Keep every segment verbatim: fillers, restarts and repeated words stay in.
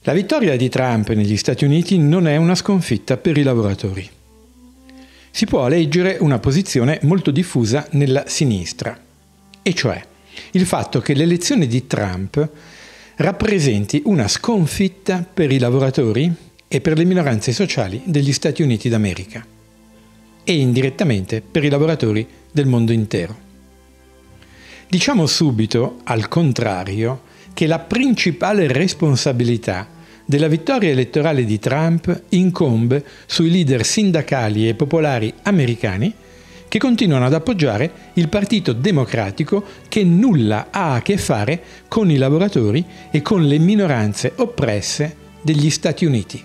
La vittoria di Trump negli Stati Uniti non è una sconfitta per i lavoratori. Si può leggere una posizione molto diffusa nella sinistra, e cioè il fatto che l'elezione di Trump rappresenti una sconfitta per i lavoratori e per le minoranze sociali degli Stati Uniti d'America e indirettamente per i lavoratori del mondo intero. Diciamo subito, al contrario, che la principale responsabilità della vittoria elettorale di Trump incombe sui leader sindacali e popolari americani che continuano ad appoggiare il Partito Democratico che nulla ha a che fare con i lavoratori e con le minoranze oppresse degli Stati Uniti.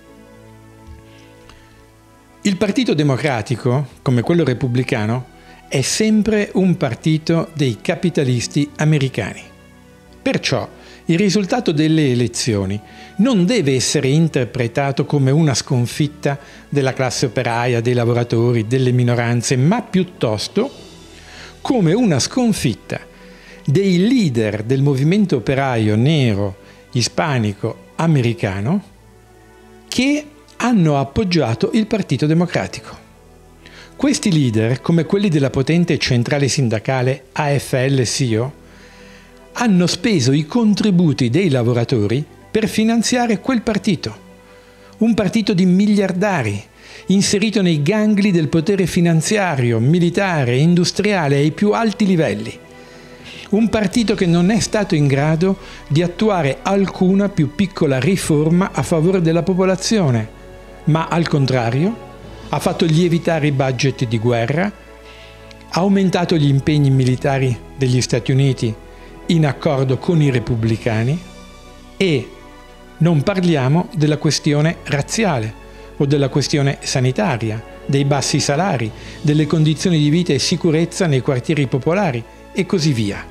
Il Partito Democratico, come quello repubblicano, è sempre un partito dei capitalisti americani. Perciò il risultato delle elezioni non deve essere interpretato come una sconfitta della classe operaia, dei lavoratori, delle minoranze, ma piuttosto come una sconfitta dei leader del movimento operaio nero, ispanico, americano che hanno appoggiato il Partito Democratico. Questi leader, come quelli della potente centrale sindacale A F L C I O, hanno speso i contributi dei lavoratori per finanziare quel partito. Un partito di miliardari, inserito nei gangli del potere finanziario, militare e industriale ai più alti livelli. Un partito che non è stato in grado di attuare alcuna più piccola riforma a favore della popolazione, ma al contrario ha fatto lievitare i budget di guerra, ha aumentato gli impegni militari degli Stati Uniti in accordo con i repubblicani e non parliamo della questione razziale o della questione sanitaria, dei bassi salari, delle condizioni di vita e sicurezza nei quartieri popolari e così via.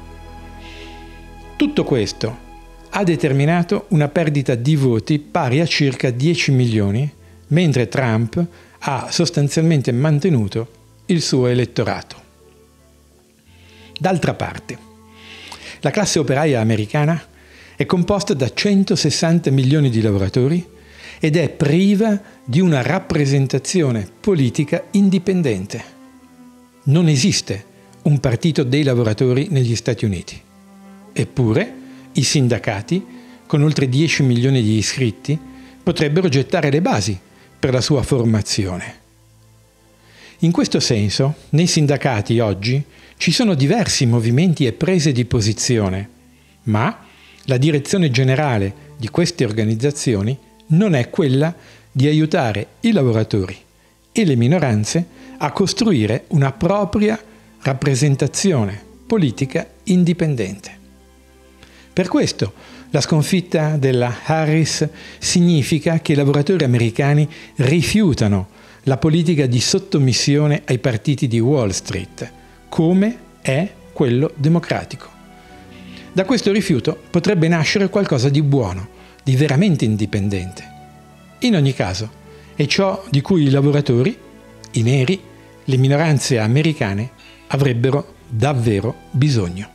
Tutto questo ha determinato una perdita di voti pari a circa dieci milioni, mentre Trump ha sostanzialmente mantenuto il suo elettorato. D'altra parte, la classe operaia americana è composta da centosessanta milioni di lavoratori ed è priva di una rappresentazione politica indipendente. Non esiste un partito dei lavoratori negli Stati Uniti. Eppure, i sindacati, con oltre dieci milioni di iscritti, potrebbero gettare le basi per la sua formazione. In questo senso, nei sindacati oggi ci sono diversi movimenti e prese di posizione, ma la direzione generale di queste organizzazioni non è quella di aiutare i lavoratori e le minoranze a costruire una propria rappresentazione politica indipendente. Per questo la sconfitta della Harris significa che i lavoratori americani rifiutano la politica di sottomissione ai partiti di Wall Street, come è quello democratico. Da questo rifiuto potrebbe nascere qualcosa di buono, di veramente indipendente. In ogni caso, è ciò di cui i lavoratori, i neri, le minoranze americane avrebbero davvero bisogno.